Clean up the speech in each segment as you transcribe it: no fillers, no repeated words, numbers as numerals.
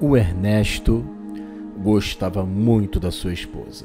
O Ernesto gostava muito da sua esposa.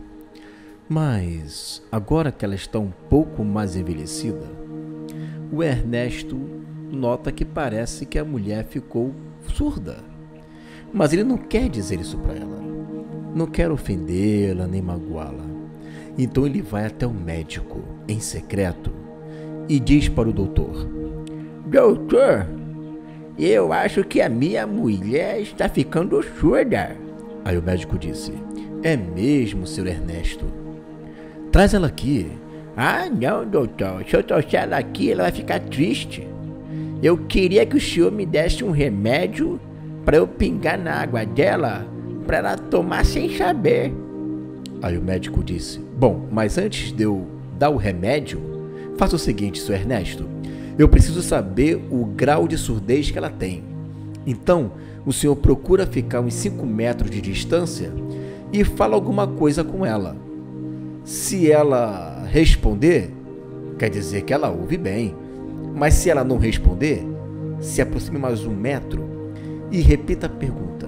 Mas, agora que ela está um pouco mais envelhecida, o Ernesto nota que parece que a mulher ficou surda. Mas ele não quer dizer isso para ela. Não quer ofendê-la nem magoá-la. Então ele vai até o médico, em secreto, e diz para o doutor: Doutor, eu acho que a minha mulher está ficando surda. Aí o médico disse: É mesmo, seu Ernesto? Traz ela aqui. Ah, não, doutor. Se eu trouxer ela aqui, ela vai ficar triste. Eu queria que o senhor me desse um remédio para eu pingar na água dela, para ela tomar sem saber. Aí o médico disse: Bom, mas antes de eu dar o remédio, faça o seguinte, seu Ernesto. Eu preciso saber o grau de surdez que ela tem. Então, o senhor procura ficar uns 5 metros de distância e fala alguma coisa com ela. Se ela responder, quer dizer que ela ouve bem. Mas se ela não responder, se aproxime mais 1 metro e repita a pergunta.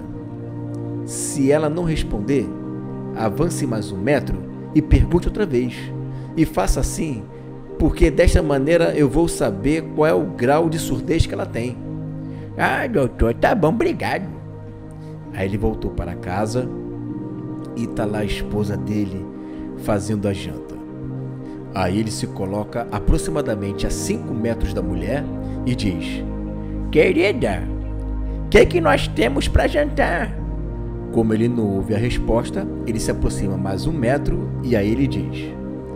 Se ela não responder, avance mais 1 metro e pergunte outra vez. E faça assim, porque desta maneira eu vou saber qual é o grau de surdez que ela tem. Ah, doutor, tá bom, obrigado. Aí ele voltou para casa e tá lá a esposa dele fazendo a janta. Aí ele se coloca aproximadamente a 5 metros da mulher e diz: Querida, o que nós temos para jantar? Como ele não ouve a resposta, ele se aproxima mais 1 metro e aí ele diz: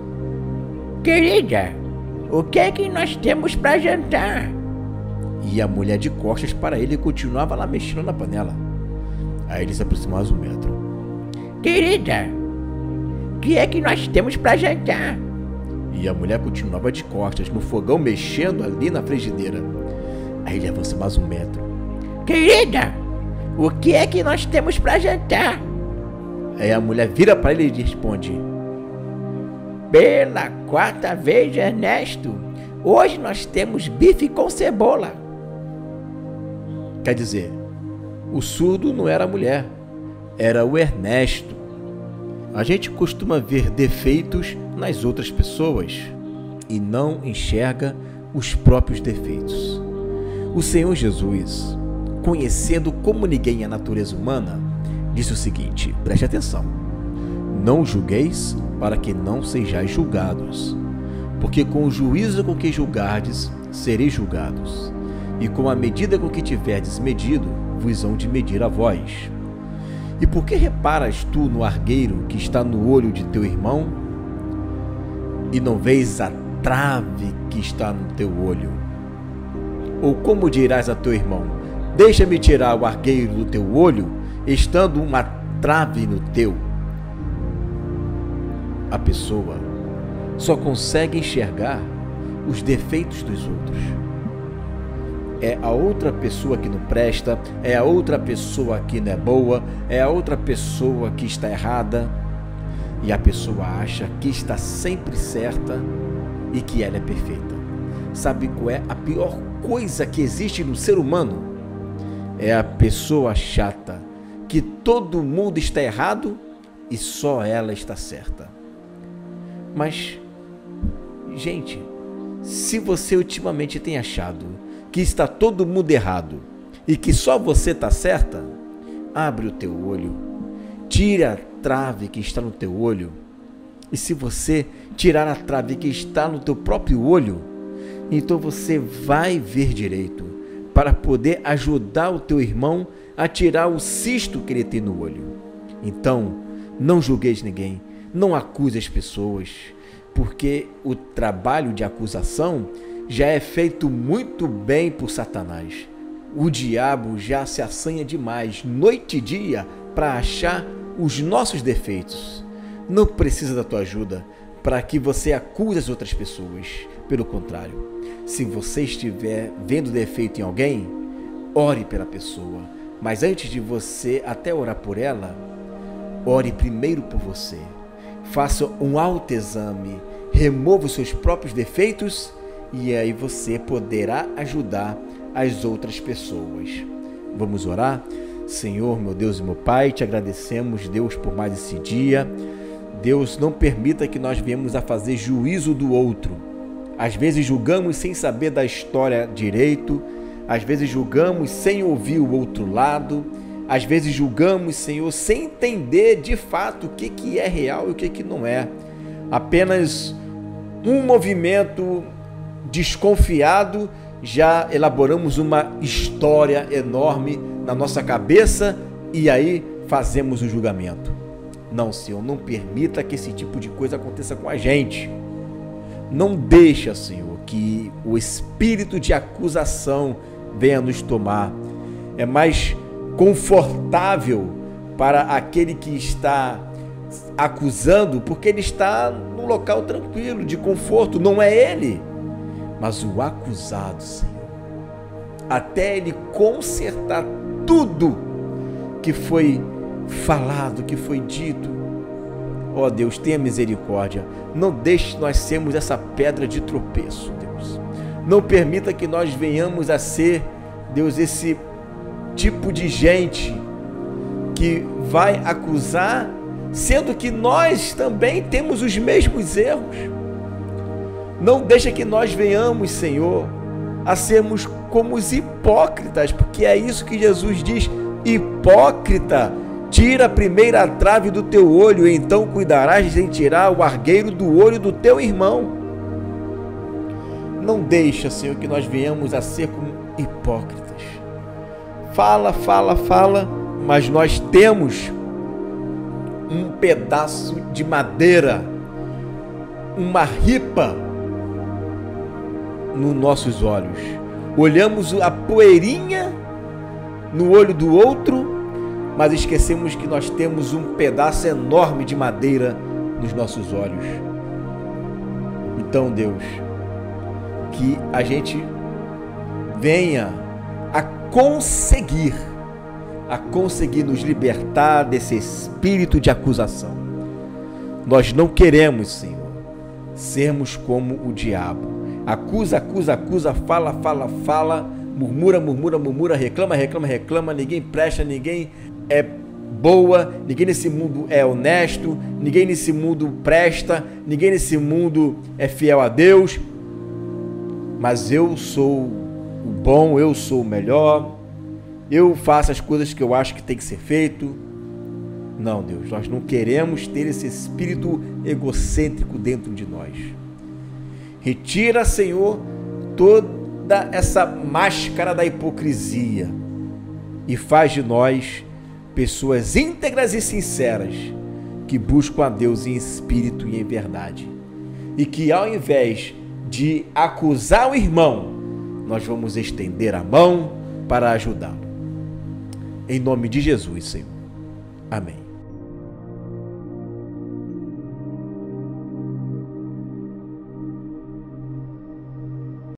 Querida, o que nós temos para jantar? E a mulher de costas para ele continuava lá mexendo na panela. Aí ele se aproximou mais 1 metro. Querida, o que nós temos para jantar? E a mulher continuava de costas no fogão mexendo ali na frigideira. Aí ele avança mais 1 metro. Querida, o que nós temos para jantar? Aí a mulher vira para ele e responde: Pela 4ª vez, Ernesto, hoje nós temos bife com cebola. Quer dizer, o surdo não era a mulher, era o Ernesto. A gente costuma ver defeitos nas outras pessoas e não enxerga os próprios defeitos. O Senhor Jesus, conhecendo como ninguém a natureza humana, disse o seguinte: preste atenção. Não julgueis para que não sejais julgados, porque com o juízo com que julgardes, sereis julgados, e com a medida com que tiverdes medido, vos hão de medir a vós. E por que reparas tu no argueiro que está no olho de teu irmão, e não vês a trave que está no teu olho? Ou como dirás a teu irmão: deixa-me tirar o argueiro do teu olho, estando uma trave no teu? A pessoa só consegue enxergar os defeitos dos outros. É a outra pessoa que não presta, é a outra pessoa que não é boa, é a outra pessoa que está errada. E a pessoa acha que está sempre certa e que ela é perfeita. Sabe qual é a pior coisa que existe no ser humano? É a pessoa chata, que todo mundo está errado e só ela está certa. Mas, gente, se você ultimamente tem achado que está todo mundo errado e que só você está certa, abre o teu olho, tira a trave que está no teu olho, e se você tirar a trave que está no teu próprio olho, então você vai ver direito para poder ajudar o teu irmão a tirar o cisto que ele tem no olho. Então, não julgueis ninguém, não acuse as pessoas, porque o trabalho de acusação já é feito muito bem por Satanás. O diabo já se assanha demais, noite e dia, para achar os nossos defeitos. Não precisa da tua ajuda para que você acuse as outras pessoas. Pelo contrário, se você estiver vendo defeito em alguém, ore pela pessoa. Mas antes de você até orar por ela, ore primeiro por você. Faça um autoexame, remova os seus próprios defeitos e aí você poderá ajudar as outras pessoas. Vamos orar? Senhor, meu Deus e meu Pai, te agradecemos, Deus, por mais esse dia. Deus, não permita que nós venhamos a fazer juízo do outro. Às vezes julgamos sem saber da história direito, às vezes julgamos sem ouvir o outro lado, às vezes julgamos, Senhor, sem entender de fato o que é real e o que não é. Apenas um movimento desconfiado, já elaboramos uma história enorme na nossa cabeça e aí fazemos o julgamento. Não, Senhor, não permita que esse tipo de coisa aconteça com a gente. Não deixa, Senhor, que o espírito de acusação venha nos tomar. É mais confortável para aquele que está acusando, porque ele está num local tranquilo, de conforto. Não é ele, mas o acusado, Senhor, até ele consertar tudo que foi falado, que foi dito. Ó Deus, tenha misericórdia. Não deixe nós sermos essa pedra de tropeço, Deus. Não permita que nós venhamos a ser, Deus, esse tipo de gente que vai acusar, sendo que nós também temos os mesmos erros. Não deixa que nós venhamos, Senhor, a sermos como os hipócritas, porque é isso que Jesus diz: hipócrita, tira a primeira trave do teu olho, e então cuidarás em tirar o argueiro do olho do teu irmão. Não deixa, Senhor, que nós venhamos a ser como hipócritas. Fala, mas nós temos um pedaço de madeira, uma ripa nos nossos olhos. Olhamos a poeirinha no olho do outro, mas esquecemos que nós temos um pedaço enorme de madeira nos nossos olhos. Então, Deus, que a gente venha a conseguir nos libertar desse espírito de acusação. Nós não queremos, Senhor, sermos como o diabo. Acusa, fala, murmura, reclama, ninguém presta, ninguém é boa, ninguém nesse mundo é honesto, ninguém nesse mundo presta, ninguém nesse mundo é fiel a Deus, mas eu sou o bom, eu sou o melhor, eu faço as coisas que eu acho que tem que ser feito. Não, Deus, nós não queremos ter esse espírito egocêntrico dentro de nós. Retira, Senhor, toda essa máscara da hipocrisia e faz de nós pessoas íntegras e sinceras que buscam a Deus em espírito e em verdade. E que ao invés de acusar o irmão, nós vamos estender a mão para ajudá-lo. Em nome de Jesus, Senhor. Amém.